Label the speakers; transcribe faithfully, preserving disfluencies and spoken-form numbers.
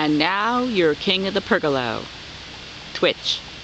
Speaker 1: And now you're king of the pergola. Twitch.